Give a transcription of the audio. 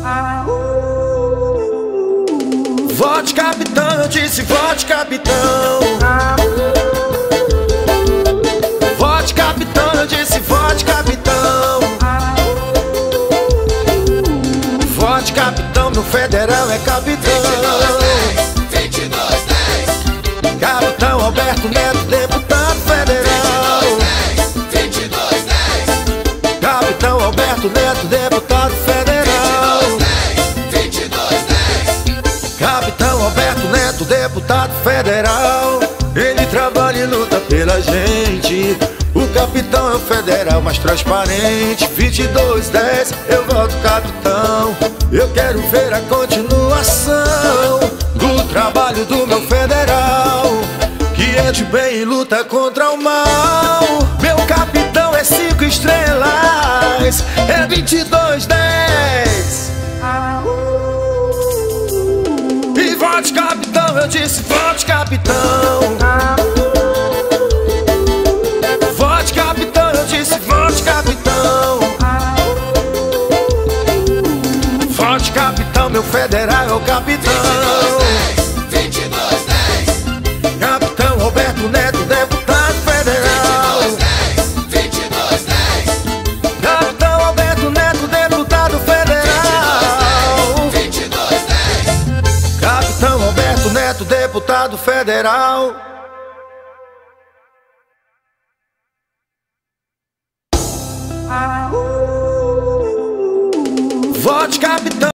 Vote capitão, eu disse vote capitão. Vote capitão, eu disse vote capitão. Vote capitão, meu federal é capitão. 2210, Capitão Alberto Neto, deputado federal. 2210, Capitão Alberto Neto, deputado federal. 2210, Capitão Alberto Neto, deputado federal. Ele trabalha e luta pela gente. O capitão é o federal mais transparente. 2210, eu voto capitão. Eu quero ver a continuação do trabalho do meu federal, que é de bem e luta contra o mal. Meu capitão é 5 estrelas, é 2210. E vote capitão, eu disse vote capitão. Vote capitão, eu disse vote capitão. Vote capitão, meu federal é o capitão. 2210, Capitão Alberto Neto, deputado federal. 2210, Capitão Alberto Neto, deputado federal. 2210, Capitão Alberto Neto, deputado federal. Vote capitão.